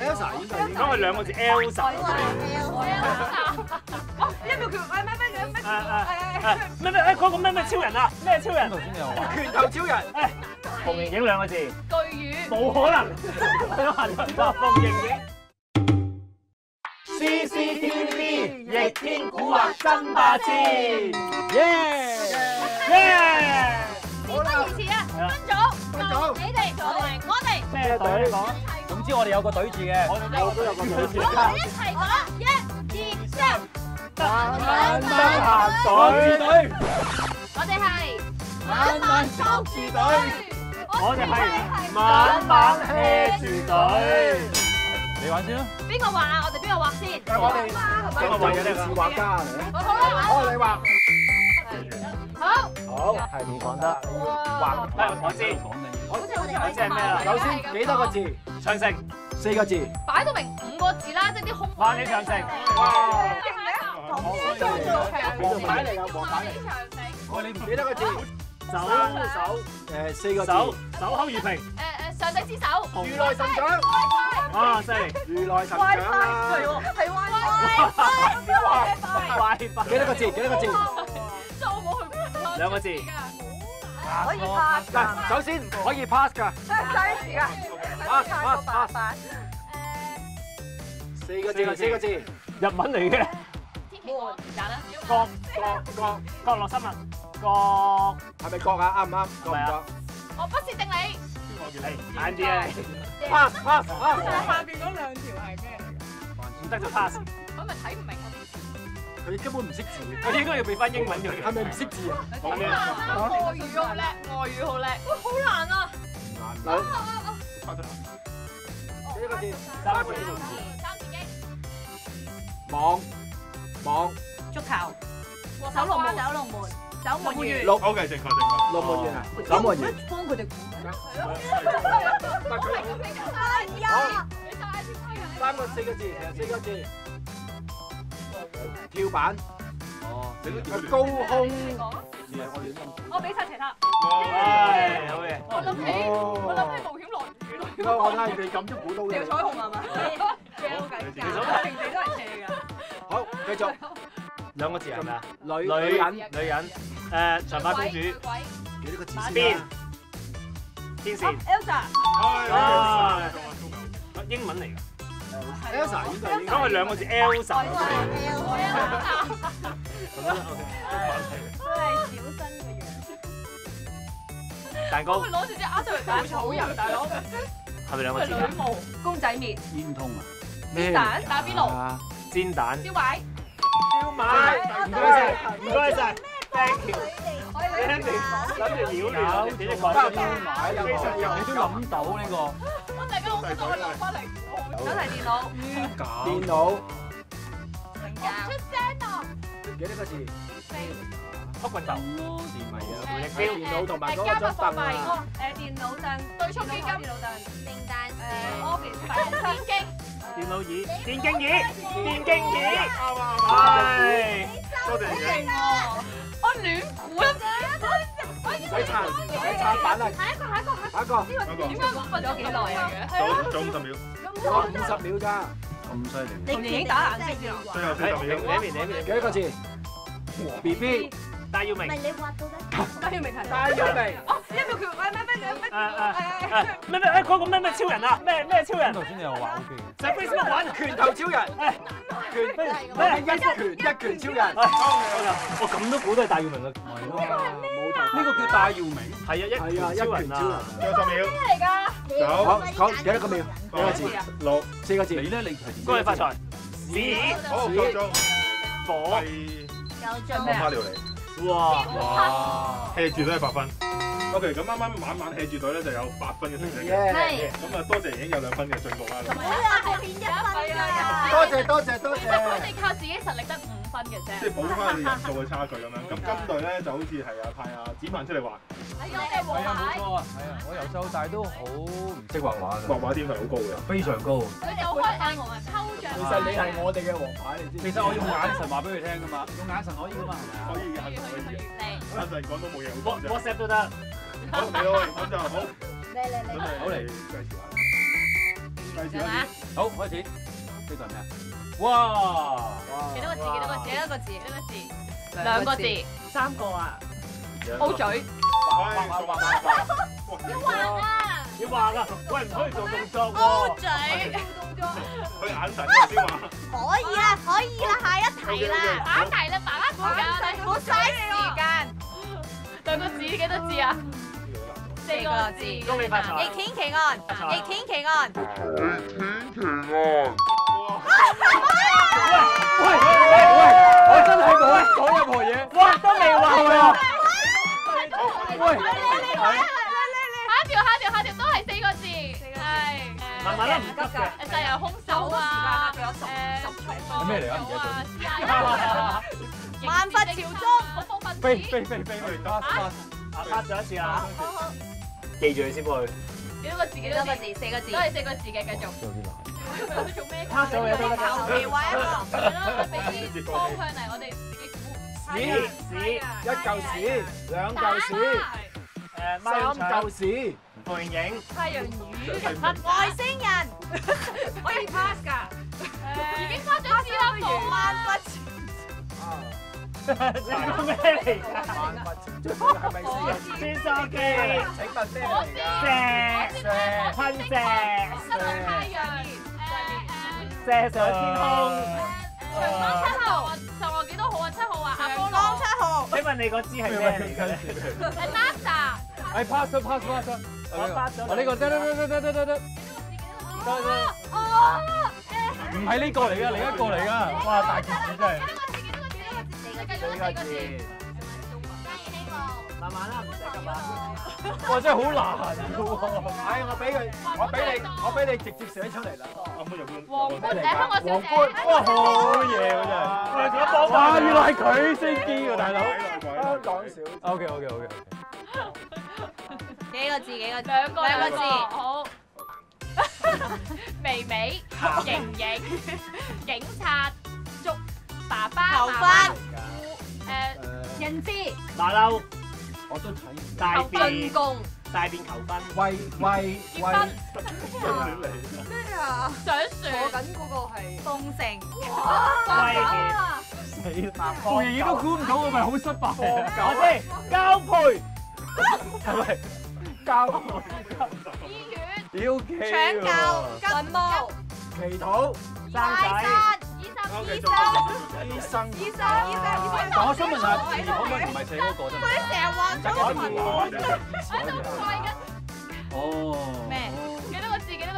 Elsa 應該咁係兩個字 Elsa。 哦，一秒拳，咩？ 咩？嗰個咩超人啊？咩超人？ 頭先你又話拳頭超人。 誒，馮盈盈兩個字。 巨魚。 冇可能。馮盈盈。CCTV 逆天蠱惑爭霸戰。耶！ 事不宜遲啊，分組，你哋同埋我哋。 咩隊你講？ 總之我哋有個隊字嘅， 我都有個隊字。 我哋一齊講，1、2、3。 慢慢行隊。 我哋係慢慢捉住隊。我哋係慢慢 hea 住隊。 你玩先啦。 邊個畫啊？我哋邊個畫先？ 我哋邊個畫嘅？你是畫家嚟。 好啦， 好，你畫。 好。 好，係唔講得。畫， 我知。我知係咩啦？ 首先幾多個字？ 長城。 4個字。 擺到明5個字啦，即係啲空。 萬里長城。 黃牌嚟㗎，黃牌嚟。 喂，你唔幾多個字？ 手 4個字。 守口如瓶。 上帝之手。 如來神掌。 啊，犀利！ 如來神掌啊！ 係 WiFi。 幾多個字？幾多個字？ 即係我冇去過。 兩個字。 可以 pass 嗱，首先唔可以 pass 㗎。pass。4個字，4個字。 日文嚟嘅。 天氣我揀啦。 角落生物。角係咪角啊？啱唔啱？角唔角？ 我不是定理。 晏啲啊！ pass。 下邊嗰兩條係咩嚟㗎？ 唔得就 pass。 我咪睇唔明。 佢根本唔識字。 我應該要俾翻英文佢。 係咪唔識字啊？ 講咩？ 外語好叻，外語好叻。喂，好難啊！ 難。幾多個字？3個字。 三字經。 網。 足球。守龍門。守門員。 六。 OK，正確。 六門員啊！守門員。 幫佢哋估。 3個4個字，4個字。跳板。 哦， 高空。 我俾晒其他。 係好嘢。 我諗起冒險樂園。 點解我睇你咁都估到嘅？ 條彩虹係嘛？其實平地都係斜㗎。 好，繼續。 兩個字係咪啊？ 女人。 長髮公主。 幾多個字先？ 邊？天線。 Elsa。 英文嚟㗎。 Elsa 應該咁係兩個字 Elsa。 都係小新嘅樣。 蛋糕。 會攞住隻鴨嚟打草人，大佬。 係咪兩個字啊？ 女巫。公仔麵。 煙通啊！ 煎蛋。打邊爐。 煎蛋。 燒賣。 唔該晒 ，thank you。你諗住繞亂，點解講得非常有，你都諗到呢個。 我大家好想再落翻嚟。手提電腦。 電腦。 出聲啊！ 幾多個字？ 黑棍頭。 電腦同埋嗰個張凳啊！ 電腦凳。對沖基金。電腦凳。聖誕。Office。電競。 電腦椅。電競椅。係。 多謝你。 我亂估啦。 唔使撐板啦。 下一個。點解瞓咗幾耐啊？ 仲50秒。 有50秒咋？ 咁犀利。 你已經打冷色先啦。 最後40秒。 幾多個字？BB。 戴耀明。 戴耀明係。 戴耀明。 哦，一秒拳， 咩？嗰個咩超人啊？咩超人？ 頭先你又話 OK 嘅。 就 Facebook 玩拳頭超人。一拳超人。 我咁都估到係戴耀明嘅。 係咯。呢個叫戴耀明。 係啊，一拳超人啊！ 仲有10秒。 咩嚟㗎？ 好，講幾多個秒？幾個字 6。 4個字。 你咧？你係恭喜發財。屎。 好，夠鐘。 火。 我花料嚟。 哇 ，hea 住都係8分。OK，咁啱啱晚 hea 住隊咧就有8分嘅成績嘅。 耶！ 咁啊，多謝已經有2分嘅進步啦。 多謝。 我哋靠自己實力得5分嘅啫。 即係補翻你人數嘅差距咁樣。咁今隊咧就好似係派展鵬出嚟玩。 係我哋和係啊，冇諧。 錯啊，係啊，我由細到大都好唔識畫畫嘅， 畫畫天分好高嘅。 非常高。 佢就開眼我係抽象。 其實你係我哋嘅王牌，你知唔知？ 其實我用眼神話俾佢聽噶嘛，用眼神可以噶嘛，係咪啊？ 可以嘅，係可以嘅。眼神講到冇嘢好講啫。 WhatsApp 都得。 好，你好，咁就好。 好嚟繼續下。 計時開始。 好，開始。呢個係咩啊？哇！ 幾多個字？幾多個字？幾多個字？幾多個字？兩個字。 3個啊！ O 嘴。要畫啊！ 要畫啊！喂，唔可以做動作喎。 O 嘴。 佢眼神先話。 可以啦，可以啦，下一題啦。下一題啦，爸爸時間，唔好嘥時間。兩個字幾多字啊？4個字。 恭喜發財。 逆天奇案，逆天奇案。 喂，我真係冇講任何嘢。 哇，都未畫喎。 喂， 下一條都係4個字。係。 慢慢啦，唔急嘅。 就由兇手啊，仲有10 係咩嚟啊？唔記得咗。 萬佛朝宗，恐怖分子。 飛， 拍咗一次啊！記住佢先喎。 幾多個字？幾多個字？4個字。都係4個字嘅，繼續。佢做咩？ 拍咗嘢都得㗎。 求其畫一個。係咯，俾啲方向嚟，我哋自己估。 屎， 一嚿屎，兩嚿屎，三嚿屎， 投影影。 太陽魚。外星人。可以 pass 㗎。已經 pass 咗次啦，萬佛朝。 呢個咩嚟㗎？ 係咪先？ 穿梭機。 請問咩嚟㗎？ 噴射。 太陽。 射上天空。 長江7號。就話幾多號啊？7號啊？阿波羅7號。 請問你個支係咩嚟㗎咧？ 係 NASA。 係 pass。 我 pass 咗。 我呢個得。唔係呢個嚟㗎，另一個嚟㗎。哇，大件事真係。 4個字。 慢慢啦，唔使急啊！ 哇，真係好難㗎喎。 唉，我俾你直接寫出嚟啦。 皇冠香港小姐。 哇，好嘢喎真係。哇，原來係佢先知喎，大佬。 香港小。 OK。 幾個字？兩個字。好。微微、盈盈、警察、捉爸爸、求婚、人質、 馬騮、 我都睇唔大求進便、 貢、 大便求婚、 喂， 結婚、上船、奉承、 威脅、 死啦！我爺爺都估唔到，我咪好失敗。 我知交配， 係咪？ 交醫院、 屌企搶救、墳墓、 祈禱生大仔。 山、醫生。 醫生。 但我想問下，可唔可以唔係寫嗰個啫？ 佢成日話咗我哦。 咩？幾多個字？哇！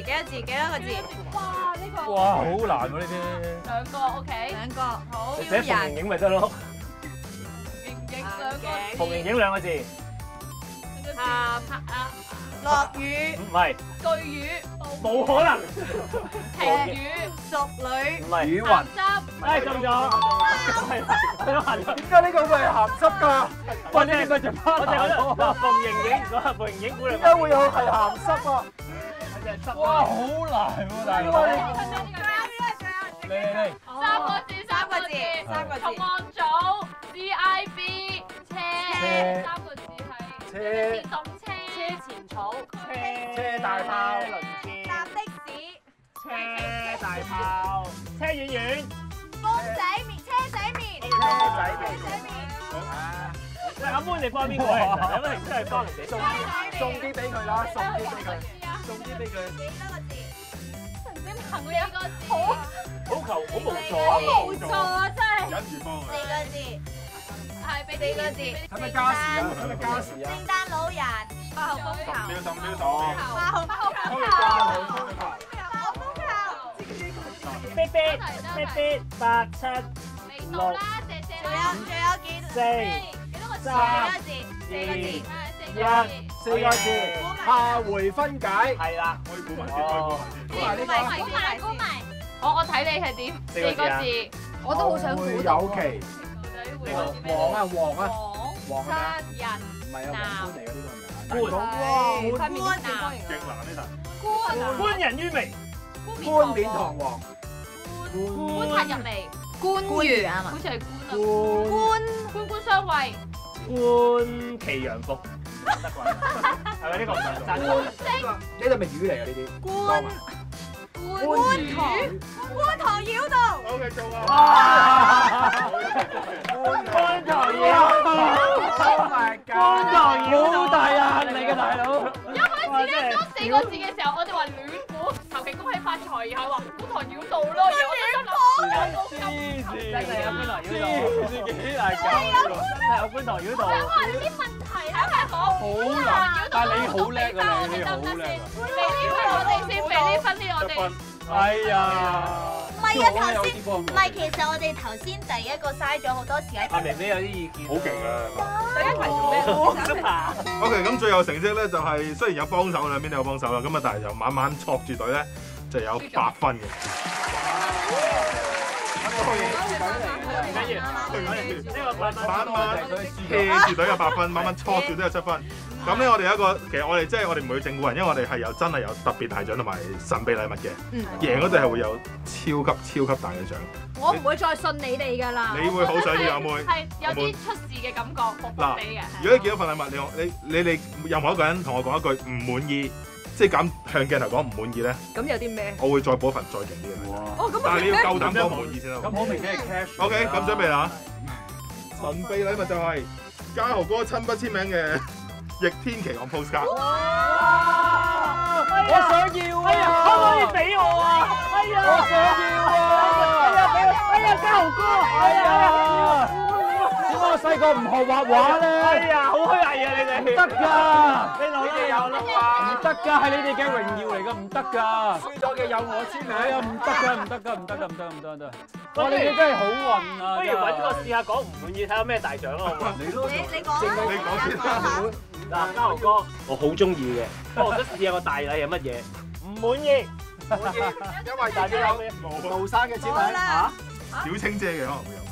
呢個哇，好難喎呢啲。 兩個 OK。好。 寫馮盈盈咪得咯。馮盈盈兩個字。 落雨。 唔係。 巨魚。 冇可能。 平魚。淑女。 唔係。 雨雲。 鹹濕。 中咗。 點解呢個會係鹹濕㗎？ 喂，你係咪就我就覺得馮盈盈嗰個馮盈盈估你。 點解會有係鹹濕啊？ 哇，好難喎，大佬。嚟。 三個字。重案組。CIB。車。3個字係。電動車。車前草。 車大炮。 搭的士。 車大炮。車遠遠。 公仔麵。車仔麵。 阿妹你幫邊個嚟？有乜真係幫人哋送啲俾佢啦，送啲俾佢。 幾多個字？陳展鵬4個字。 好無助啊！ 好無助啊！真係。 忍住幫佢。 4個字。係俾4個字。 係咪加時啊？係咪加時啊？ 聖誕老人。8號風球。 秒手。 8號風嗶87。 未到啦，謝謝啦。仲有幾多個字？4 個字。下回分解。 係啦。 可以估埋先， 估埋。我睇你係點？4個字。我都好想估到。 有期。黃啊。 殺人。 唔係啊，黃官嚟嘅呢個名。 官。勁難呢題。官人於微。 冠冕堂皇。 官察入嚟。官員啊嘛。好似係官相衛。 官旗洋服。得啩？係咪呢個唔係？ 呢度咪魚嚟㗎呢啲？ 觀塘繞道。 OK 做啊！ 觀塘繞道，觀塘繞道大啊！你嘅大佬。 一開始咧講4個字嘅時候，我哋話亂估，求其恭喜發財，然後話觀塘繞道咯，然後我心諗真係有觀塘繞道， 幾大搞真係有觀塘繞道。 我話你啲問題喺度講好難，但係你好叻啊你好叻。 俾呢分我哋先，俾呢分呢我哋。 哎呀！ 唔係啊，頭先唔係，其實我哋頭先第一個嘥咗好多時間。 阿明明有啲意見。 好勁啊！ 第一題做咩？ OK， 咁最後成績咧就係雖然有幫手，兩邊都有幫手啦，咁啊但係就晚晚挫住隊咧就有8分嘅。 唔緊要，呢個晚晚 hea 住隊有8分，晚晚挫住都有7分。咁咧我哋有一個，其實我哋即係我哋唔會整蠱人，因為我哋係有真係有特別大獎同埋神秘禮物嘅。贏嗰隊係會有超級大嘅獎。 我唔會再信你哋㗎啦。 你會好想要阿妹？ 係有啲出事嘅感覺，服服地嘅。 如果你見到份禮物，你哋任何一個人同我講一句唔滿意，即係咁向鏡頭講唔滿意咧， 咁有啲咩？ 我會再補份再勁啲嘅。 哦，咁但係你要夠膽講唔滿意先得。 咁好明顯係 cash。 OK， 咁準備啦。神秘禮物就係嘉豪哥親筆簽名嘅逆天奇案 postcard。 我想要啊！可唔可以俾我啊？哎呀！我想要啊！哎呀，嘉豪哥！哎呀！ 點解我細個唔學畫畫咧？ 哎呀，好虛偽啊！你哋唔得㗎！ 你哋有啦嘛？ 唔得㗎，係你哋嘅榮耀嚟㗎，唔得㗎。 輸咗嘅有我簽名。 係啊，唔得㗎，唔得㗎，唔得㗎，唔得唔得。哇！你哋真係好運啊！ 不如揾個試下講唔滿意，睇下咩大獎啊！好唔好？ 你講你講先啦。 嗱，嘉豪哥，我好中意嘅，不過我想試下個大禮係乜嘢？唔滿意， 因為大家有杜生嘅簽名嚇。 小青姐嘅可能會有。